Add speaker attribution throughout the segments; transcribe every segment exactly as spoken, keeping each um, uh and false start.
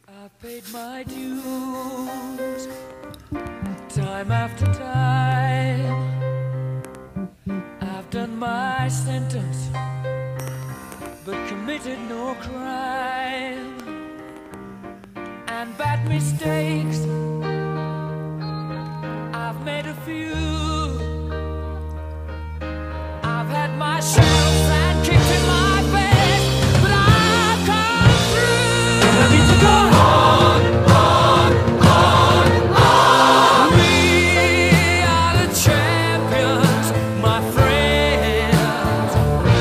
Speaker 1: I've paid my dues, time after time. I've done my sentence, but committed no crime. And bad mistakes, I've made a few. I've had my shells and kicked in my face, but I've come through. I need to go on, on, on, on. We are the champions, my friends,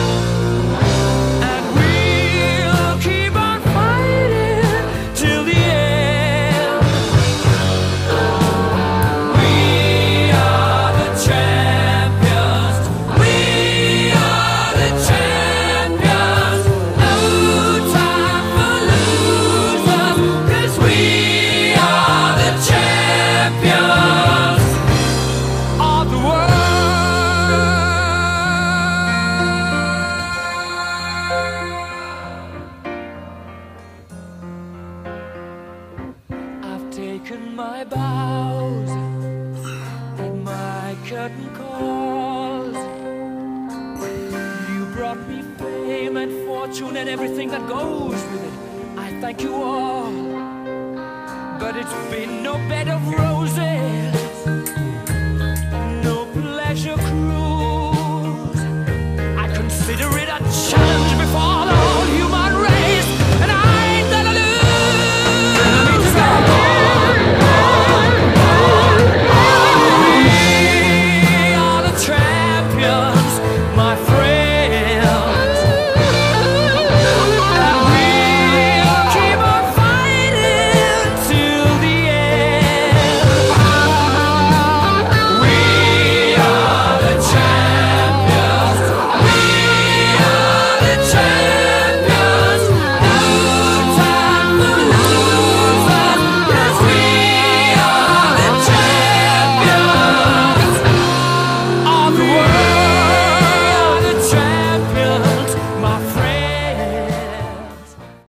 Speaker 1: and we'll keep on fighting till the end. We are the champions. We are the champions. No time for losers, 'cause we are the champions of the world. I've taken my bows and my curtain calls. You brought me fame and fortune and everything that goes with it. I thank you all, but it's been no bed of roses.